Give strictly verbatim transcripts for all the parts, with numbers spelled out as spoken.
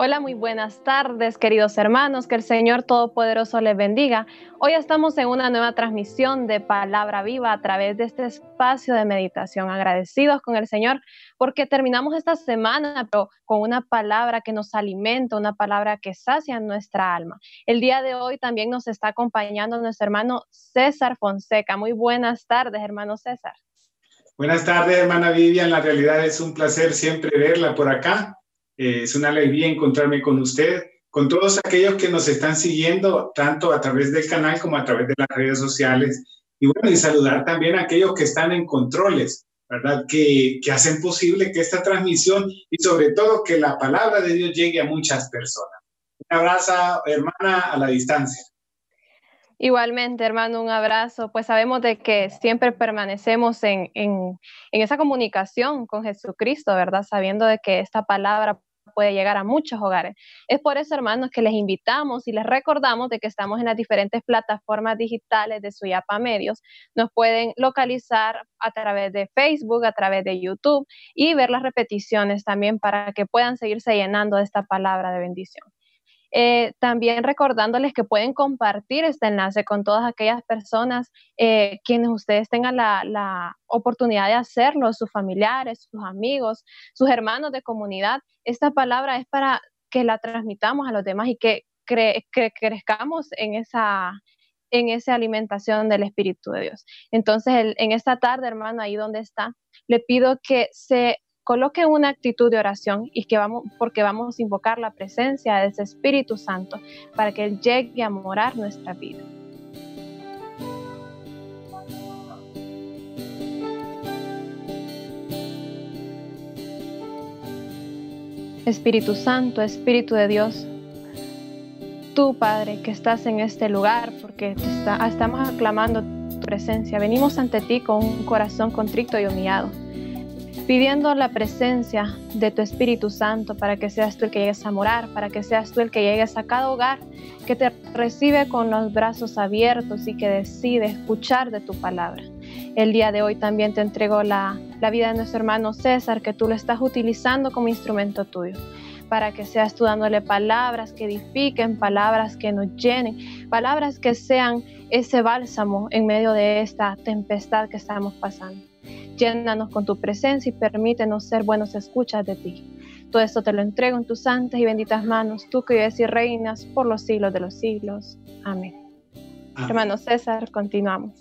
Hola, muy buenas tardes, queridos hermanos, que el Señor Todopoderoso les bendiga. Hoy estamos en una nueva transmisión de Palabra Viva a través de este espacio de meditación. Agradecidos con el Señor porque terminamos esta semana pero con una palabra que nos alimenta, una palabra que sacia nuestra alma. El día de hoy también nos está acompañando nuestro hermano César Fonseca. Muy buenas tardes, hermano César. Buenas tardes, hermana Vivian. La realidad es un placer siempre verla por acá. Eh, es una alegría encontrarme con usted, con todos aquellos que nos están siguiendo, tanto a través del canal como a través de las redes sociales. Y bueno, y saludar también a aquellos que están en controles, ¿verdad? Que, que hacen posible que esta transmisión y sobre todo que la palabra de Dios llegue a muchas personas. Un abrazo, hermana, a la distancia. Igualmente, hermano, un abrazo. Pues sabemos de que siempre permanecemos en, en, en esa comunicación con Jesucristo, ¿verdad? Sabiendo de que esta palabra puede llegar a muchos hogares. Es por eso, hermanos, que les invitamos y les recordamos de que estamos en las diferentes plataformas digitales de Suyapa Medios. Nos pueden localizar a través de Facebook, a través de YouTube y ver las repeticiones también para que puedan seguirse llenando de esta palabra de bendición. Eh, también recordándoles que pueden compartir este enlace con todas aquellas personas eh, quienes ustedes tengan la, la oportunidad de hacerlo, sus familiares, sus amigos, sus hermanos de comunidad. Esta palabra es para que la transmitamos a los demás y que, cre que crezcamos en esa, en esa alimentación del Espíritu de Dios. Entonces, el, en esta tarde, hermano, ahí donde está, le pido que se coloque una actitud de oración y que vamos, porque vamos a invocar la presencia de ese Espíritu Santo para que Él llegue a morar nuestra vida. Espíritu Santo, Espíritu de Dios, tú, Padre, que estás en este lugar, porque te está, estamos aclamando tu presencia, venimos ante ti con un corazón contrito y humillado, pidiendo la presencia de tu Espíritu Santo para que seas tú el que llegues a morar, para que seas tú el que llegues a cada hogar, que te recibe con los brazos abiertos y que decide escuchar de tu palabra. El día de hoy también te entrego la, la vida de nuestro hermano César, que tú lo estás utilizando como instrumento tuyo, para que seas tú dándole palabras que edifiquen, palabras que nos llenen, palabras que sean ese bálsamo en medio de esta tempestad que estamos pasando. Llénanos con tu presencia y permítenos ser buenos escuchas de ti. Todo esto te lo entrego en tus santas y benditas manos, tú que vives y reinas por los siglos de los siglos. Amén. Amén. Hermano César, continuamos.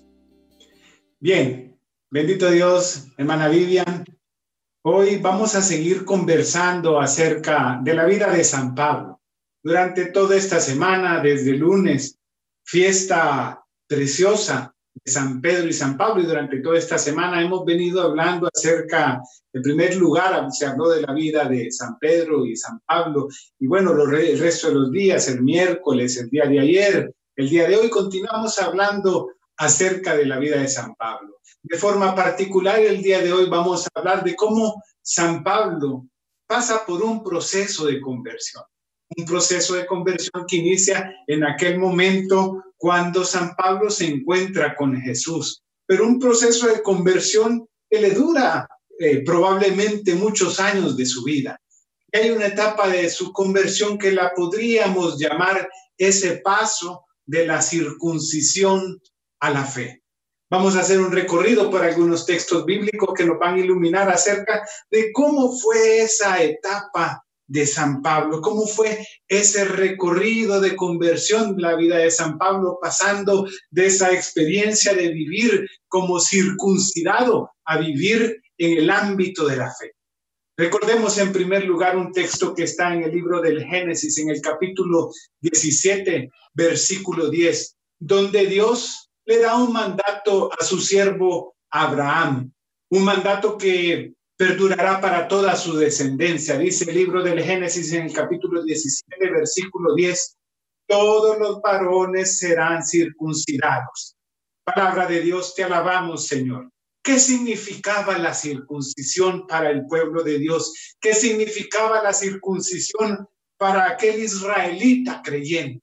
Bien, bendito Dios, hermana Vivian. Hoy vamos a seguir conversando acerca de la vida de San Pablo. Durante toda esta semana, desde el lunes, fiesta preciosa de San Pedro y San Pablo, y durante toda esta semana hemos venido hablando acerca, en primer lugar, se habló de la vida de San Pedro y San Pablo, y bueno, los re el resto de los días, el miércoles, el día de ayer, el día de hoy, continuamos hablando acerca de la vida de San Pablo. De forma particular, el día de hoy vamos a hablar de cómo San Pablo pasa por un proceso de conversión. Un proceso de conversión que inicia en aquel momento cuando San Pablo se encuentra con Jesús. Pero un proceso de conversión que le dura eh, probablemente muchos años de su vida. Y hay una etapa de su conversión que la podríamos llamar ese paso de la circuncisión a la fe. Vamos a hacer un recorrido por algunos textos bíblicos que nos van a iluminar acerca de cómo fue esa etapa de San Pablo, cómo fue ese recorrido de conversión de la vida de San Pablo, pasando de esa experiencia de vivir como circuncidado a vivir en el ámbito de la fe. Recordemos en primer lugar un texto que está en el libro del Génesis, en el capítulo diecisiete, versículo diez, donde Dios le da un mandato a su siervo Abraham, un mandato que perdurará para toda su descendencia. Dice el libro del Génesis en el capítulo diecisiete, versículo diez, todos los varones serán circuncidados. Palabra de Dios, te alabamos, Señor. ¿Qué significaba la circuncisión para el pueblo de Dios? ¿Qué significaba la circuncisión para aquel israelita creyente?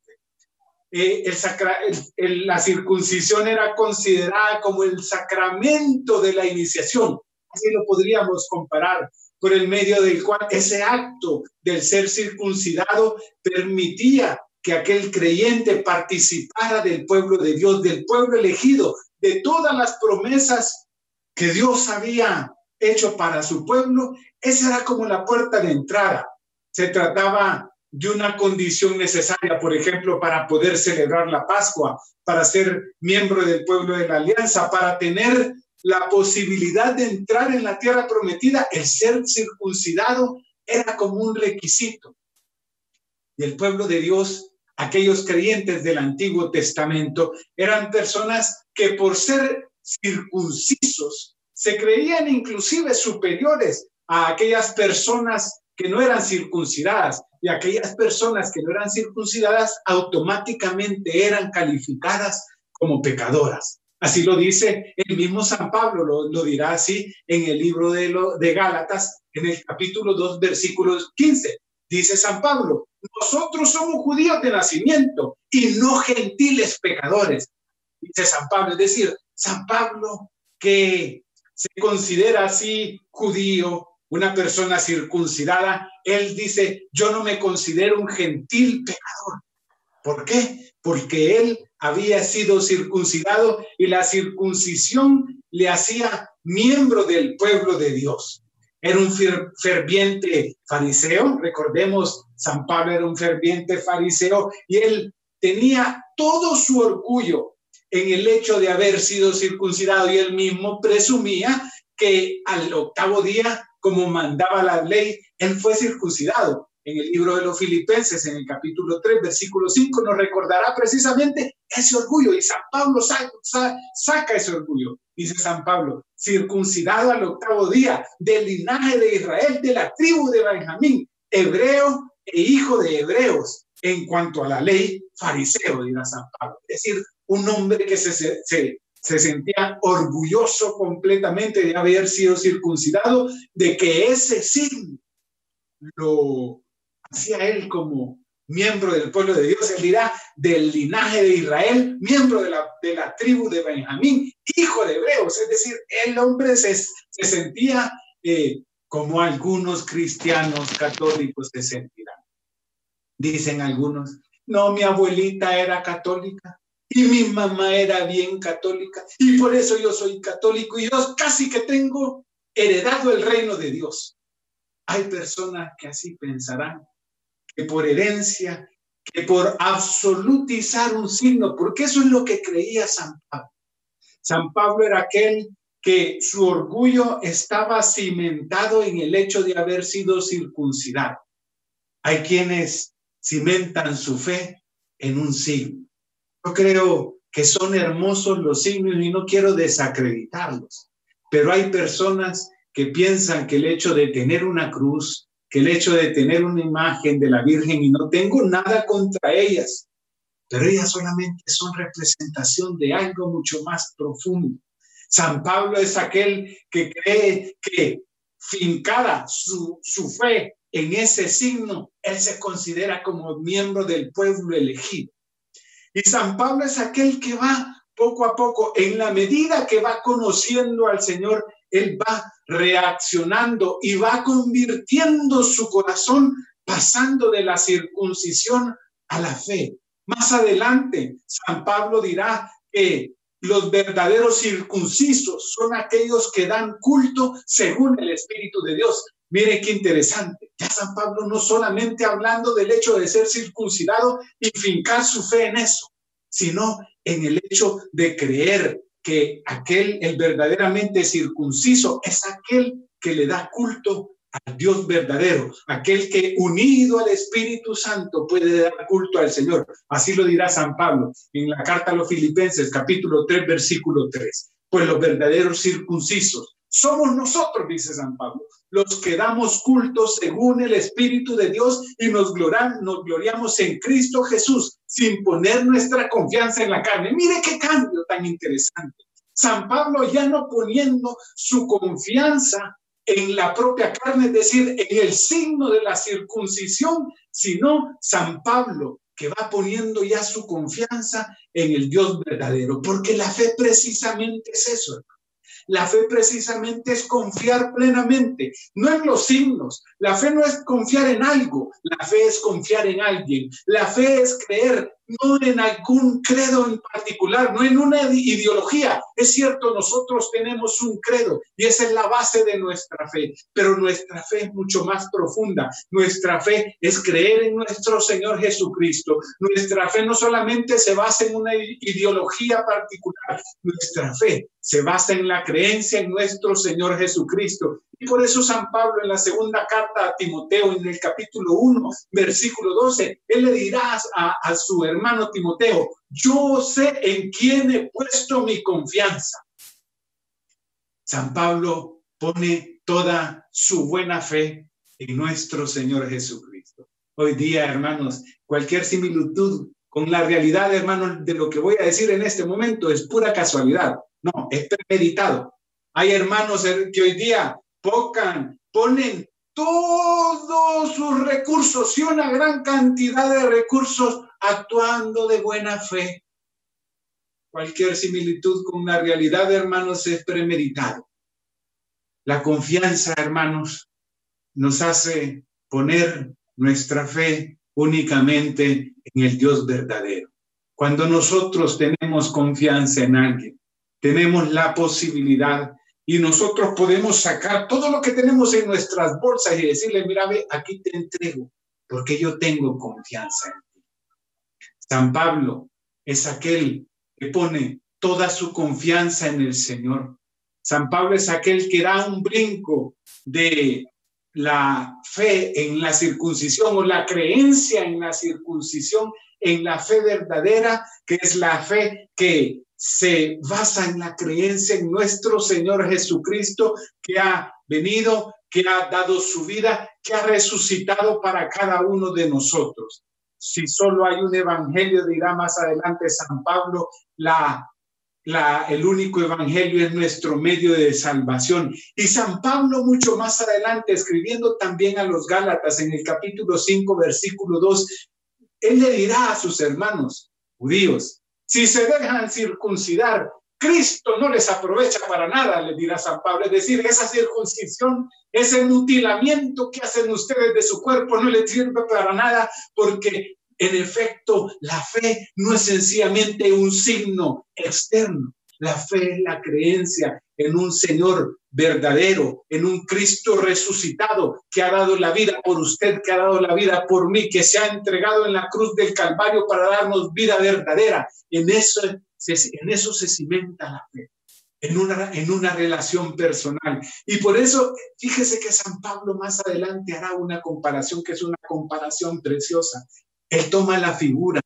Eh, el sacra, el, el, la circuncisión era considerada como el sacramento de la iniciación. Así lo podríamos comparar, por el medio del cual ese acto del ser circuncidado permitía que aquel creyente participara del pueblo de Dios, del pueblo elegido, de todas las promesas que Dios había hecho para su pueblo. Esa era como la puerta de entrada. Se trataba de una condición necesaria, por ejemplo, para poder celebrar la Pascua, para ser miembro del pueblo de la alianza, para tener la posibilidad de entrar en la tierra prometida. El ser circuncidado era como un requisito. Y el pueblo de Dios, aquellos creyentes del Antiguo Testamento, eran personas que por ser circuncisos se creían inclusive superiores a aquellas personas que no eran circuncidadas, y aquellas personas que no eran circuncidadas automáticamente eran calificadas como pecadoras. Así lo dice el mismo San Pablo, lo, lo dirá así en el libro de, lo, de Gálatas, en el capítulo dos, versículo quince. Dice San Pablo: nosotros somos judíos de nacimiento y no gentiles pecadores. Dice San Pablo, es decir, San Pablo, que se considera así judío, una persona circuncidada, él dice: yo no me considero un gentil pecador. ¿Por qué? Porque él había sido circuncidado y la circuncisión le hacía miembro del pueblo de Dios. Era un ferviente fariseo. Recordemos, San Pablo era un ferviente fariseo y él tenía todo su orgullo en el hecho de haber sido circuncidado, y él mismo presumía que al octavo día, como mandaba la ley, él fue circuncidado. En el libro de los Filipenses, en el capítulo tres, versículo cinco, nos recordará precisamente ese orgullo, y San Pablo saca, saca ese orgullo. Dice San Pablo: circuncidado al octavo día, del linaje de Israel, de la tribu de Benjamín, hebreo e hijo de hebreos. En cuanto a la ley, fariseo, dirá San Pablo. Es decir, un hombre que se, se, se sentía orgulloso completamente de haber sido circuncidado, de que ese signo lo hacía él como miembro del pueblo de Dios. Él dirá: del linaje de Israel, miembro de la, de la tribu de Benjamín, hijo de hebreos. Es decir, el hombre se, se sentía eh, como algunos cristianos católicos se sentirán. Dicen algunos: no, mi abuelita era católica y mi mamá era bien católica y por eso yo soy católico y yo casi que tengo heredado el reino de Dios. Hay personas que así pensarán, que por herencia, que por absolutizar un signo, porque eso es lo que creía San Pablo. San Pablo era aquel que su orgullo estaba cimentado en el hecho de haber sido circuncidado. Hay quienes cimentan su fe en un signo. Yo creo que son hermosos los signos y no quiero desacreditarlos, pero hay personas que piensan que el hecho de tener una cruz, que el hecho de tener una imagen de la Virgen, y no tengo nada contra ellas, pero ellas solamente son representación de algo mucho más profundo. San Pablo es aquel que cree que fincada su, su fe en ese signo, él se considera como miembro del pueblo elegido. Y San Pablo es aquel que va poco a poco, en la medida que va conociendo al Señor, él va reaccionando y va convirtiendo su corazón, pasando de la circuncisión a la fe. Más adelante, San Pablo dirá que los verdaderos circuncisos son aquellos que dan culto según el Espíritu de Dios. Mire qué interesante. Ya San Pablo no solamente hablando del hecho de ser circuncidado y fincar su fe en eso, sino en el hecho de creer que aquel, el verdaderamente circunciso, es aquel que le da culto al Dios verdadero, aquel que unido al Espíritu Santo puede dar culto al Señor. Así lo dirá San Pablo en la carta a los Filipenses, capítulo tres, versículo tres. Pues los verdaderos circuncisos somos nosotros, dice San Pablo, los que damos culto según el Espíritu de Dios y nos, gloran, nos gloriamos en Cristo Jesús sin poner nuestra confianza en la carne. Mire qué cambio tan interesante. San Pablo ya no poniendo su confianza en la propia carne, es decir, en el signo de la circuncisión, sino San Pablo que va poniendo ya su confianza en el Dios verdadero, porque la fe precisamente es eso. La fe precisamente es confiar plenamente, no en los signos. La fe no es confiar en algo, la fe es confiar en alguien. La fe es creer no en algún credo en particular, no en una ideología. Es cierto, nosotros tenemos un credo y esa es la base de nuestra fe, pero nuestra fe es mucho más profunda. Nuestra fe es creer en nuestro Señor Jesucristo. Nuestra fe no solamente se basa en una ideología particular, nuestra fe se basa en la creencia en nuestro Señor Jesucristo. Y por eso San Pablo en la segunda carta a Timoteo, en el capítulo uno, versículo doce, él le dirá a, a su hermano Timoteo: yo sé en quién he puesto mi confianza. San Pablo pone toda su buena fe en nuestro Señor Jesucristo. Hoy día, hermanos, cualquier similitud con la realidad, hermanos, de lo que voy a decir en este momento es pura casualidad. No, es premeditado. Hay hermanos que hoy día pocan, ponen todos sus recursos y una gran cantidad de recursos actuando de buena fe. Cualquier similitud con la realidad, hermanos, es premeditado. La confianza, hermanos, nos hace poner nuestra fe únicamente en el Dios verdadero. Cuando nosotros tenemos confianza en alguien, tenemos la posibilidad y nosotros podemos sacar todo lo que tenemos en nuestras bolsas y decirle: mira, ve, aquí te entrego, porque yo tengo confianza en ti. San Pablo es aquel que pone toda su confianza en el Señor. San Pablo es aquel que da un brinco de la fe en la circuncisión o la creencia en la circuncisión, en la fe verdadera, que es la fe que se basa en la creencia en nuestro Señor Jesucristo, que ha venido, que ha dado su vida, que ha resucitado para cada uno de nosotros. Si solo hay un evangelio, dirá más adelante San Pablo, la La, el único evangelio es nuestro medio de salvación. Y San Pablo mucho más adelante, escribiendo también a los Gálatas en el capítulo cinco, versículo dos, él le dirá a sus hermanos judíos: si se dejan circuncidar, Cristo no les aprovecha para nada, le dirá San Pablo. Es decir, esa circuncisión, ese mutilamiento que hacen ustedes de su cuerpo no les sirve para nada, porque en efecto, la fe no es sencillamente un signo externo. La fe es la creencia en un Señor verdadero, en un Cristo resucitado que ha dado la vida por usted, que ha dado la vida por mí, que se ha entregado en la cruz del Calvario para darnos vida verdadera. En eso, en eso se cimenta la fe, en una, en una relación personal. Y por eso, fíjese que San Pablo más adelante hará una comparación que es una comparación preciosa. Él toma la figura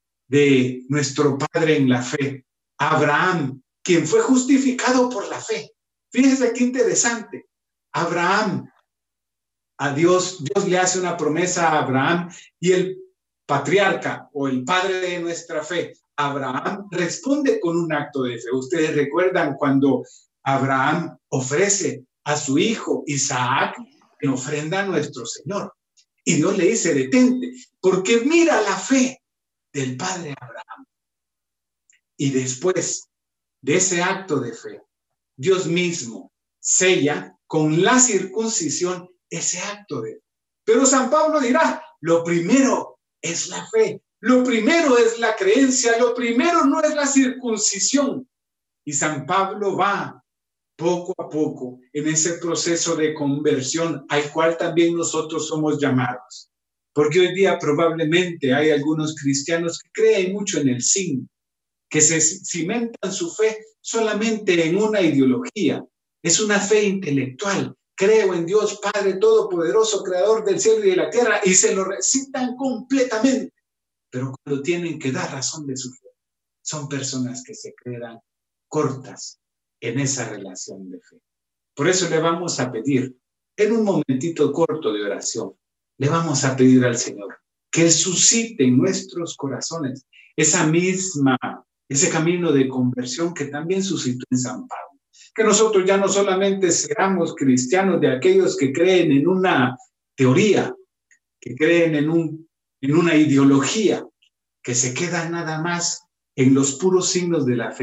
de nuestro padre en la fe, Abraham, quien fue justificado por la fe. Fíjese qué interesante. Abraham, a Dios, Dios le hace una promesa a Abraham y el patriarca o el padre de nuestra fe, Abraham, responde con un acto de fe. Ustedes recuerdan cuando Abraham ofrece a su hijo Isaac en ofrenda a nuestro Señor. Y Dios le dice: detente, porque mira la fe del padre Abraham. Y después de ese acto de fe, Dios mismo sella con la circuncisión ese acto de fe. Pero San Pablo dirá: lo primero es la fe, lo primero es la creencia, lo primero no es la circuncisión. Y San Pablo va poco a poco en ese proceso de conversión al cual también nosotros somos llamados. Porque hoy día probablemente hay algunos cristianos que creen mucho en el signo, que se cimentan su fe solamente en una ideología. Es una fe intelectual. Creo en Dios Padre Todopoderoso, Creador del cielo y de la tierra, y se lo recitan completamente. Pero cuando tienen que dar razón de su fe, son personas que se quedan cortas en esa relación de fe. Por eso le vamos a pedir, en un momentito corto de oración, le vamos a pedir al Señor que Él suscite en nuestros corazones esa misma, ese camino de conversión que también suscitó en San Pablo. Que nosotros ya no solamente seamos cristianos de aquellos que creen en una teoría, que creen en, un, en una ideología, que se queda nada más en los puros signos de la fe,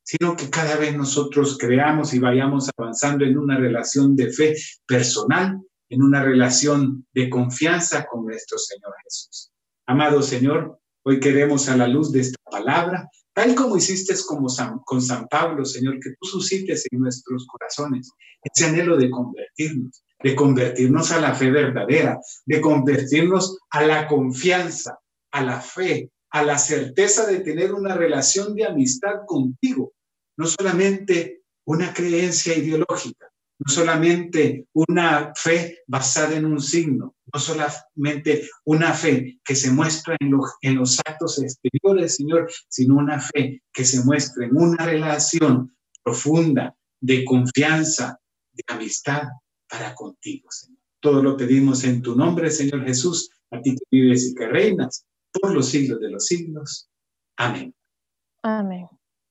sino que cada vez nosotros creamos y vayamos avanzando en una relación de fe personal, en una relación de confianza con nuestro Señor Jesús. Amado Señor, hoy queremos a la luz de esta palabra, tal como hiciste como San, con San Pablo, Señor, que tú suscites en nuestros corazones ese anhelo de convertirnos, de convertirnos a la fe verdadera, de convertirnos a la confianza, a la fe, a la certeza de tener una relación de amistad contigo, no solamente una creencia ideológica, no solamente una fe basada en un signo, no solamente una fe que se muestra en, lo, en los actos exteriores, Señor, sino una fe que se muestra en una relación profunda de confianza, de amistad para contigo, Señor. Todo lo pedimos en tu nombre, Señor Jesús, a ti que vives y que reinas por los siglos de los siglos. Amén. Amén.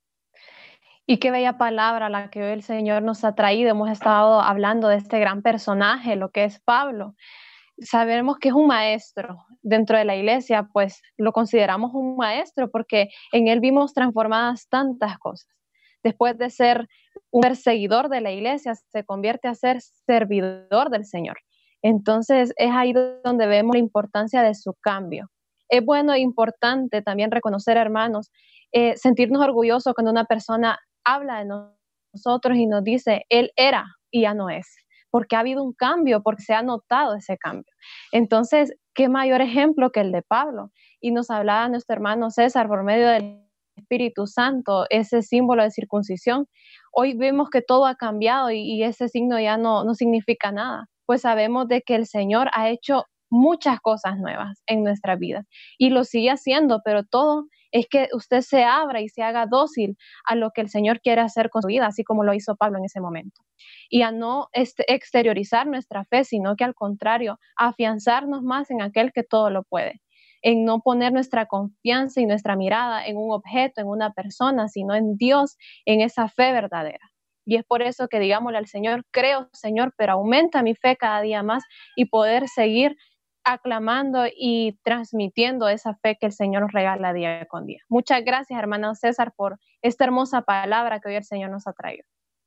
Y qué bella palabra la que hoy el Señor nos ha traído. Hemos estado hablando de este gran personaje, lo que es Pablo. Sabemos que es un maestro dentro de la iglesia, pues lo consideramos un maestro porque en él vimos transformadas tantas cosas. Después de ser un perseguidor de la iglesia, se convierte a ser servidor del Señor. Entonces es ahí donde vemos la importancia de su cambio. Es bueno e importante también reconocer, hermanos, eh, sentirnos orgullosos cuando una persona habla de nosotros y nos dice, él era y ya no es, porque ha habido un cambio, porque se ha notado ese cambio. Entonces, ¿qué mayor ejemplo que el de Pablo? Y nos hablaba nuestro hermano César por medio del Espíritu Santo, ese símbolo de circuncisión. Hoy vemos que todo ha cambiado y, y ese signo ya no, no significa nada, pues sabemos de que el Señor ha hecho muchas cosas nuevas en nuestra vida y lo sigue haciendo, pero todo es que usted se abra y se haga dócil a lo que el Señor quiere hacer con su vida, así como lo hizo Pablo en ese momento. Y a no este, exteriorizar nuestra fe, sino que al contrario, afianzarnos más en aquel que todo lo puede, en no poner nuestra confianza y nuestra mirada en un objeto, en una persona, sino en Dios, en esa fe verdadera. Y es por eso que digámosle al Señor, creo, Señor, pero aumenta mi fe cada día más y poder seguir aclamando y transmitiendo esa fe que el Señor nos regala día con día. Muchas gracias, hermano César, por esta hermosa palabra que hoy el Señor nos ha traído.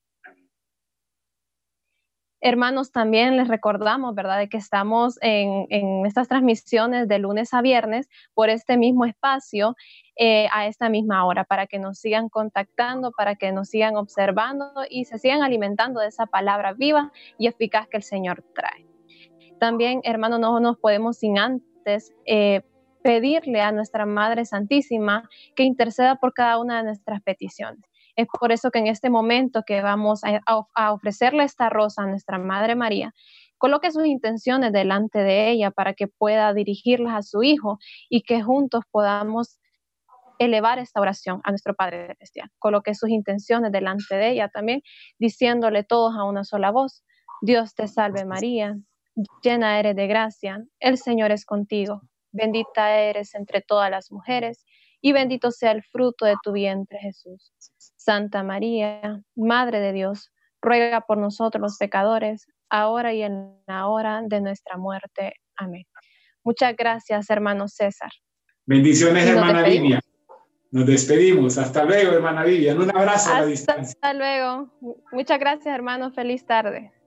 Hermanos, también les recordamos, ¿verdad?, de que estamos en, en estas transmisiones de lunes a viernes por este mismo espacio, eh, a esta misma hora, para que nos sigan contactando, para que nos sigan observando y se sigan alimentando de esa palabra viva y eficaz que el Señor trae. También, hermano, no nos podemos sin antes eh, pedirle a nuestra Madre Santísima que interceda por cada una de nuestras peticiones. Es por eso que en este momento que vamos a, a ofrecerle esta rosa a nuestra Madre María, coloque sus intenciones delante de ella para que pueda dirigirlas a su Hijo y que juntos podamos elevar esta oración a nuestro Padre Celestial. Coloque sus intenciones delante de ella también, diciéndole todos a una sola voz: Dios te salve María, llena eres de gracia, el Señor es contigo, bendita eres entre todas las mujeres, y bendito sea el fruto de tu vientre, Jesús. Santa María, Madre de Dios, ruega por nosotros los pecadores, ahora y en la hora de nuestra muerte. Amén. Muchas gracias, hermano César. Bendiciones, hermana Vivian. Nos despedimos. Hasta luego, hermana Vivian. Un abrazo a la distancia. Hasta luego. Muchas gracias, hermano. Feliz tarde.